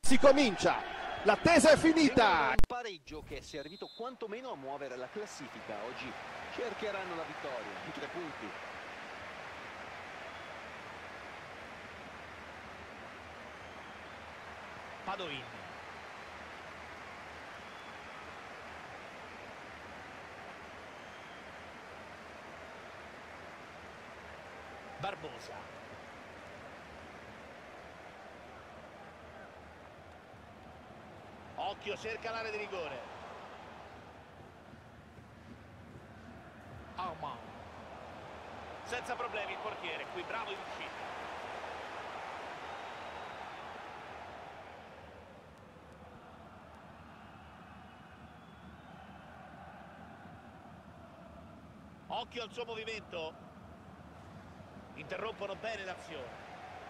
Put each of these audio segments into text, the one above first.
Si comincia, l'attesa è finita. Un pareggio che è servito quantomeno a muovere la classifica. Oggi cercheranno la vittoria, i 3 punti. Padoin. Barbosa. Occhio, cerca l'area di rigore. Armand. Senza problemi il portiere, qui bravo in uscita. Occhio al suo movimento. Interrompono bene l'azione.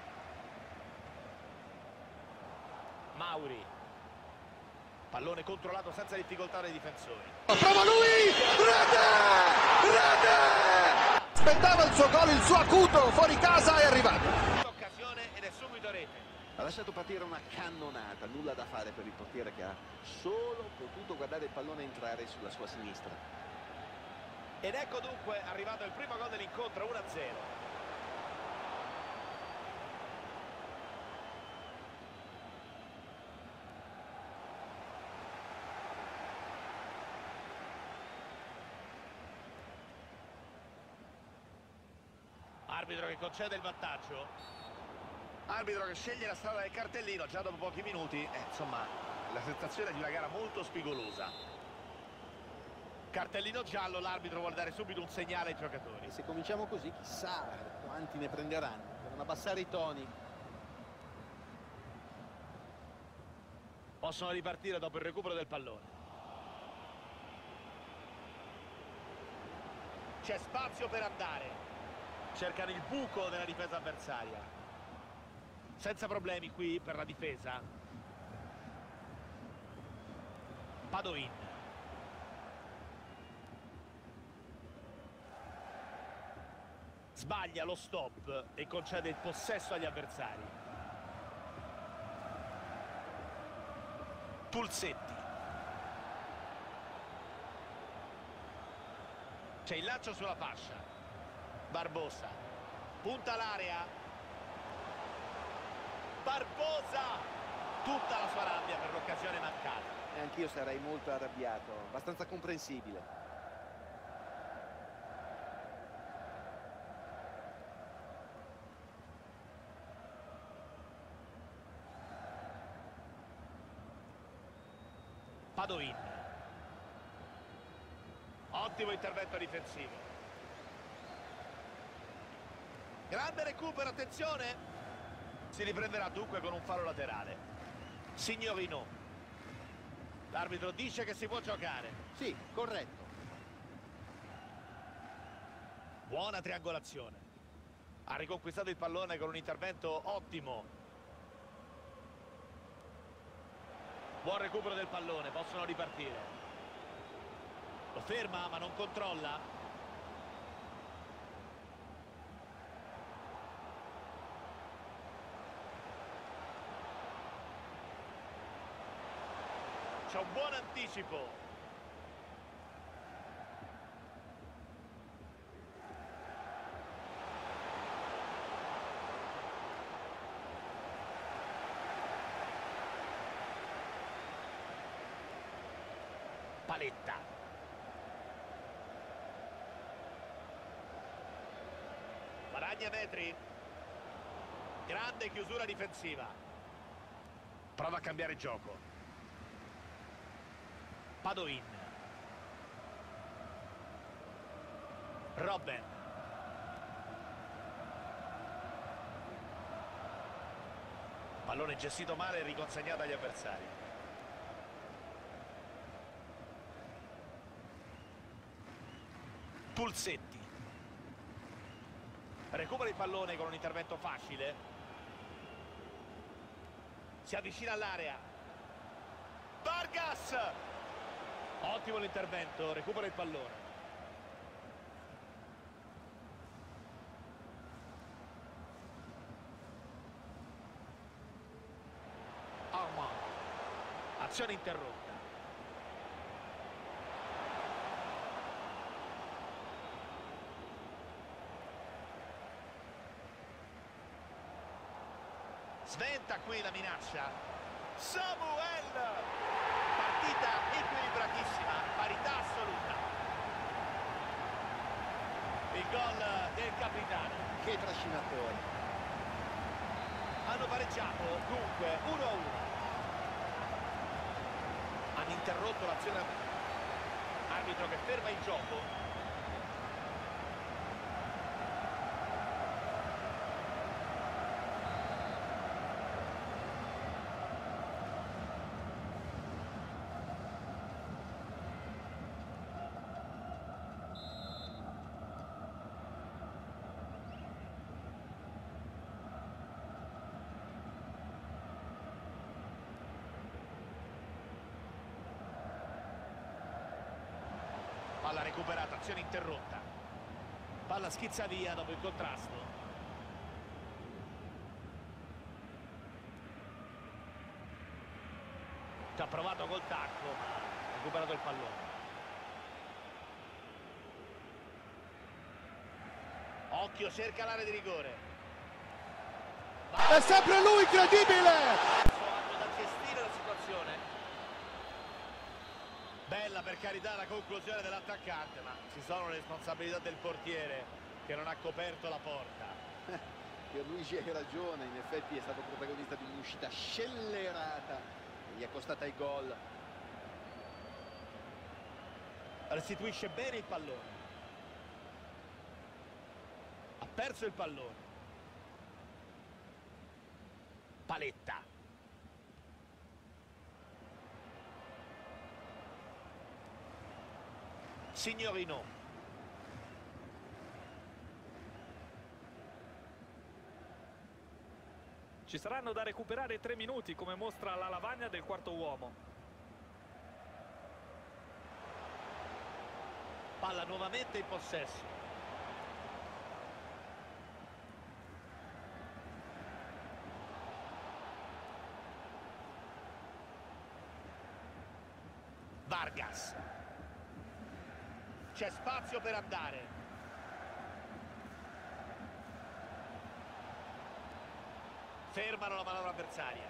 Mauri. Pallone controllato senza difficoltà dai difensori. Prova lui! Rete! Aspettava il suo gol, il suo acuto, fuori casa è arrivato. Occasione ed è subito rete. Ha lasciato partire una cannonata, nulla da fare per il portiere che ha solo potuto guardare il pallone entrare sulla sua sinistra. Ed ecco dunque arrivato il primo gol dell'incontro, 1-0. Arbitro che concede il vantaggio. Arbitro che sceglie la strada del cartellino già dopo pochi minuti. Insomma, la sensazione di una gara molto spigolosa. Cartellino giallo, l'arbitro vuole dare subito un segnale ai giocatori. E se cominciamo così, chissà quanti ne prenderanno. Devono abbassare i toni. Possono ripartire dopo il recupero del pallone. C'è spazio per andare. Cercano il buco della difesa avversaria. Senza problemi qui per la difesa. Padoin. Sbaglia lo stop e concede il possesso agli avversari. Pulsetti. C'è il lancio sulla fascia. Barbosa. Punta l'area. Barbosa. Tutta la sua rabbia per l'occasione mancata. E anch'io sarei molto arrabbiato, abbastanza comprensibile. Padoin. Ottimo intervento difensivo. Grande recupero, attenzione. Si riprenderà dunque con un fallo laterale. Signorino. L'arbitro dice che si può giocare. Sì, corretto. Buona triangolazione. Ha riconquistato il pallone con un intervento ottimo. Buon recupero del pallone, possono ripartire. Lo ferma ma non controlla. C'è un buon anticipo. Paletta. Guadagna metri. Grande chiusura difensiva. Prova a cambiare gioco. Padoin. Robben. Pallone gestito male e riconsegnato agli avversari. Pulsetti. Recupera il pallone con un intervento facile. Si avvicina all'area. Vargas! Ottimo l'intervento, recupera il pallone. Armand. Azione interrotta. Sventa qui la minaccia. Samuel! Partita equilibratissima, parità assoluta. Il gol del capitano. Che trascinatore. Hanno pareggiato, dunque 1-1. Hanno interrotto l'azione. Arbitro che ferma il gioco. Palla recuperata, azione interrotta. Palla schizza via dopo il contrasto. Ci ha provato col tacco, ma ha recuperato il pallone. Occhio, cerca l'area di rigore. È sempre lui, incredibile! Hanno da gestire la situazione. Bella per carità la conclusione dell'attaccante, ma ci sono le responsabilità del portiere che non ha coperto la porta. Pierluigi hai ragione, in effetti è stato protagonista di un'uscita scellerata e gli è costata il gol. Restituisce bene il pallone. Ha perso il pallone. Paletta. Signorino. Ci saranno da recuperare 3 minuti, come mostra la lavagna del quarto uomo. Palla nuovamente in possesso. Vargas. C'è spazio per andare. Fermano la manovra avversaria.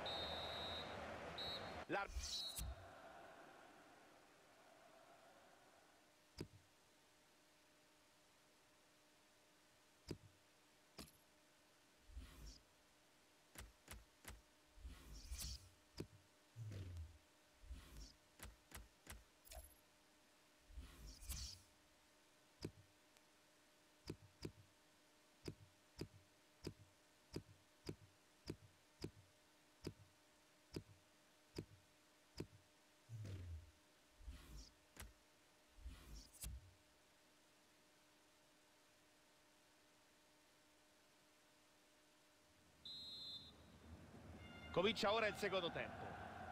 Comincia ora il secondo tempo.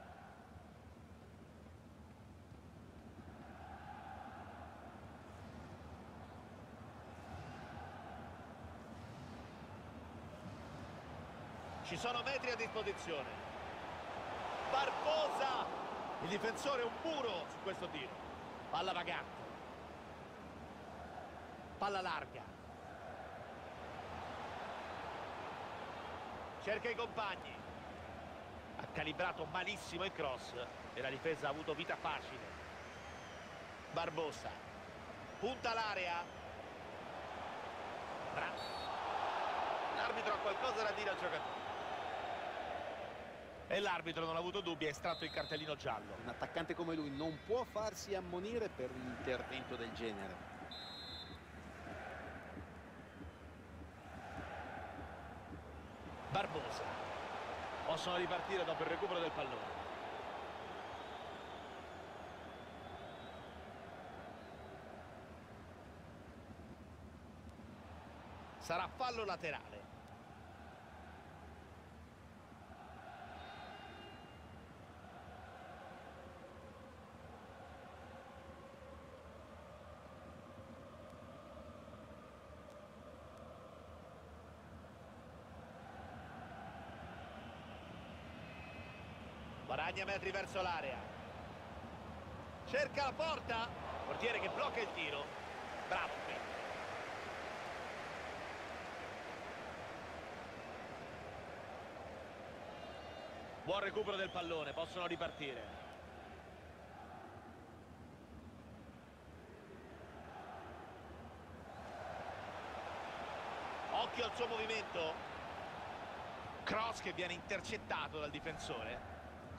Ci sono metri a disposizione. Barbosa! Il difensore è un muro su questo tiro. Palla vagante. Palla larga. Cerca i compagni. Ha calibrato malissimo il cross e la difesa ha avuto vita facile. Barbosa. Punta l'area. Bravo. L'arbitro ha qualcosa da dire al giocatore. E l'arbitro non ha avuto dubbi, ha estratto il cartellino giallo. Un attaccante come lui non può farsi ammonire per un intervento del genere. Barbosa. Possono ripartire dopo il recupero del pallone. Sarà fallo laterale. Guadagna metri verso l'area. Cerca la porta. Portiere che blocca il tiro. Bravo qui. Buon recupero del pallone, possono ripartire. Occhio al suo movimento. Cross che viene intercettato dal difensore.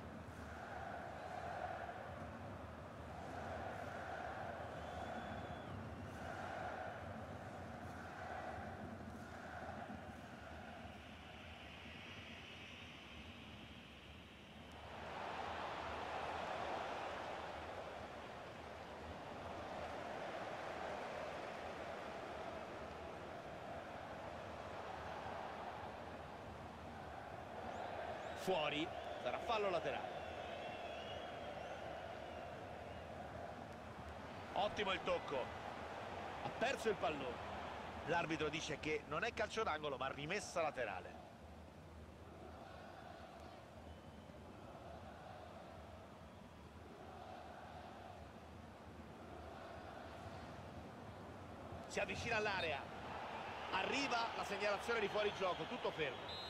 Fuori, sarà fallo laterale. Ottimo il tocco. Ha perso il pallone. L'arbitro dice che non è calcio d'angolo ma rimessa laterale. Si avvicina all'area. Arriva la segnalazione di fuorigioco, tutto fermo.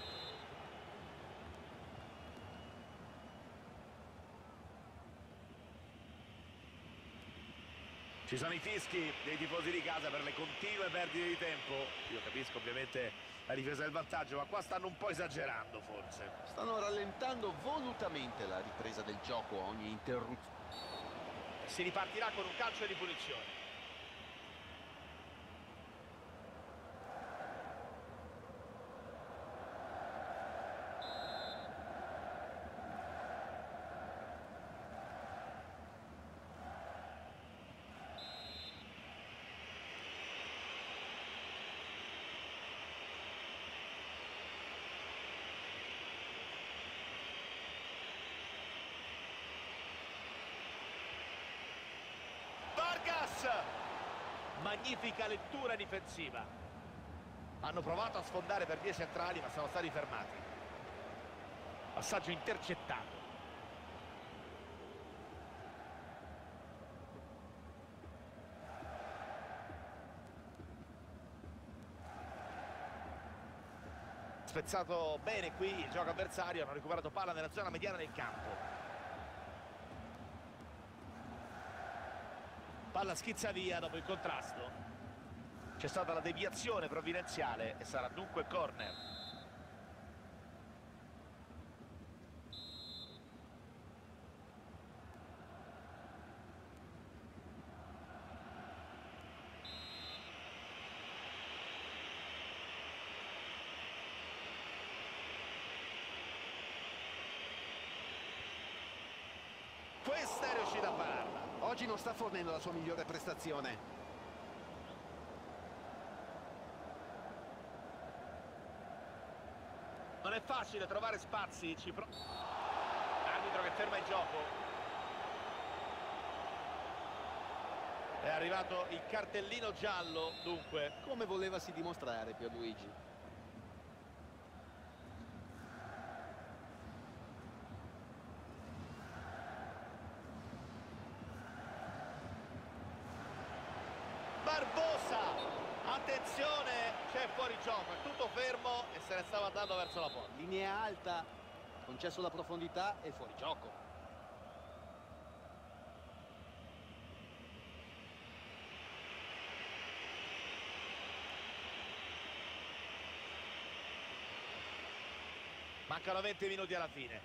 Ci sono i fischi dei tifosi di casa per le continue perdite di tempo. Io capisco ovviamente la difesa del vantaggio, ma qua stanno un po' esagerando forse. Stanno rallentando volutamente la ripresa del gioco a ogni interruzione. Si ripartirà con un calcio di punizione. Magnifica lettura difensiva. Hanno provato a sfondare per vie centrali ma sono stati fermati. Passaggio intercettato. Spezzato bene qui il gioco avversario. Hanno recuperato palla nella zona mediana del campo. Palla schizza via dopo il contrasto. C'è stata la deviazione provvidenziale e sarà dunque corner. Questa è riuscita a pararla. Oggi non sta fornendo la sua migliore prestazione. Non è facile trovare spazi. Arbitro che ferma il gioco. È arrivato il cartellino giallo, dunque. Come volevasi dimostrare, Pierluigi? Barbosa, attenzione, c'è fuori gioco, è tutto fermo e se ne stava andando verso la porta. Linea alta, concesso la profondità e fuori gioco. Mancano 20 minuti alla fine.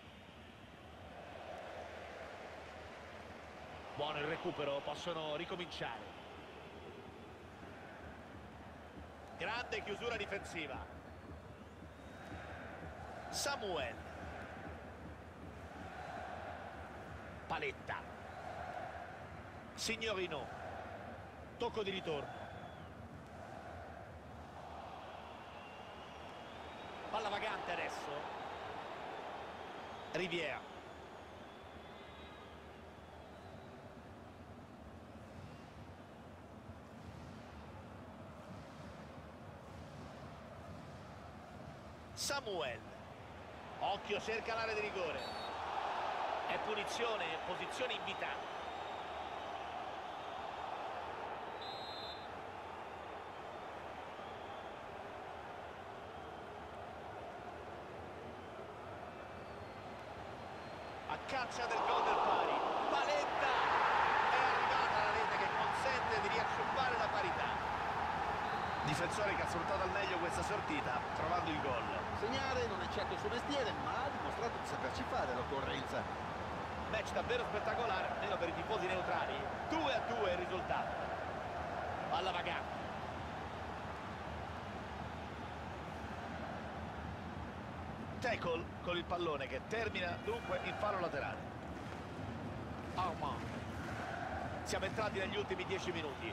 Buono il recupero, possono ricominciare. Grande chiusura difensiva. Samuel. Paletta. Signorino. Tocco di ritorno. Palla vagante adesso. Riviera. Samuel. Occhio, cerca l'area di rigore. È punizione, posizione invitante. A caccia del gol del pari. Paletta! È arrivata la rete che consente di riacciuffare la parità. Difensore che ha sfruttato al meglio questa sortita, trovando il gol. Segnare non è certo il suo mestiere, ma ha dimostrato di saperci fare all'occorrenza. Match davvero spettacolare, almeno per i tifosi neutrali. 2-2 il risultato. Palla vagante. Tackle con il pallone che termina dunque in fallo laterale. Armand. Siamo entrati negli ultimi 10 minuti.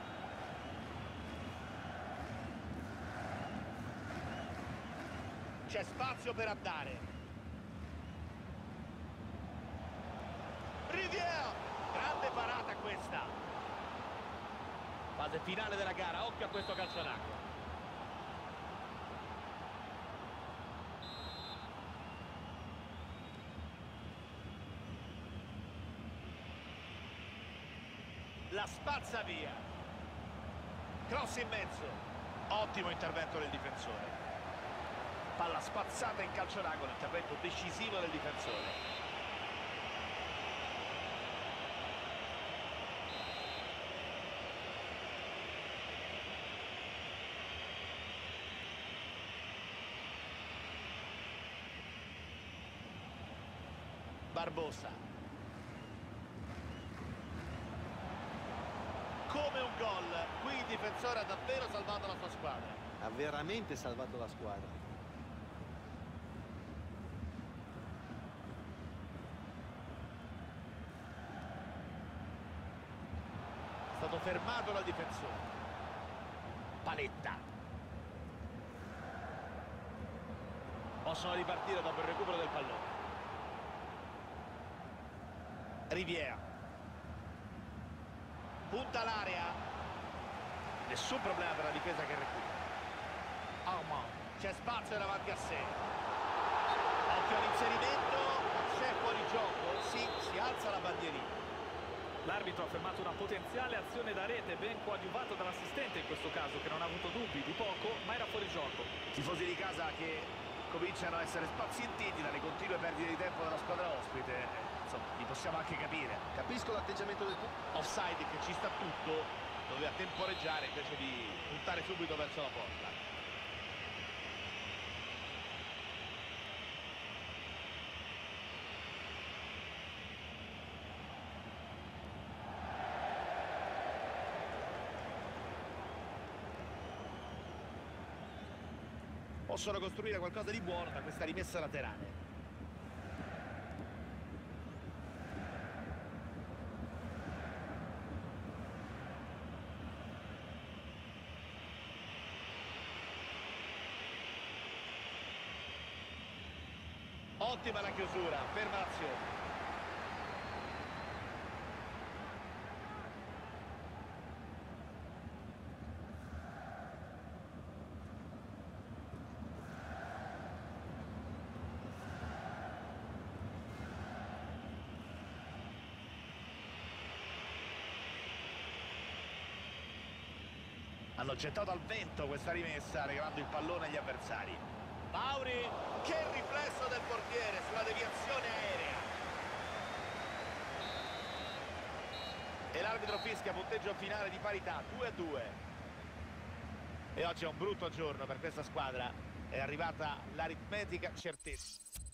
C'è spazio per andare. Rivière, grande parata questa. Fase finale della gara, occhio a questo calciolacro. La spazza via. Cross in mezzo. Ottimo intervento del difensore. Palla spazzata in calcio d'angolo, intervento decisivo del difensore. Barbosa. Come un gol, qui il difensore ha davvero salvato la sua squadra. Ha veramente salvato la squadra. È stato fermato dal difensore. Paletta. Possono ripartire dopo il recupero del pallone. Rivière. Punta l'area. Nessun problema per la difesa che recupera. Armand. C'è spazio davanti a sé. Occhio all'inserimento. C'è fuori gioco. Sì, si alza la bandierina. L'arbitro ha fermato una potenziale azione da rete, ben coadiuvato dall'assistente in questo caso, che non ha avuto dubbi di poco, ma era fuori gioco. Tifosi di casa che cominciano a essere spazientiti dalle continue perdite di tempo della squadra ospite. Insomma, li possiamo anche capire. Capisco l'atteggiamento del tuo. Offside che ci sta tutto, doveva temporeggiare invece di puntare subito verso la porta. Possono costruire qualcosa di buono da questa rimessa laterale. Ottima la chiusura, ferma l'azione. Hanno gettato al vento questa rimessa, regalando il pallone agli avversari. Mauri, che riflesso del portiere sulla deviazione aerea. E l'arbitro fischia punteggio finale di parità, 2-2. E oggi è un brutto giorno per questa squadra. È arrivata l'aritmetica certezza.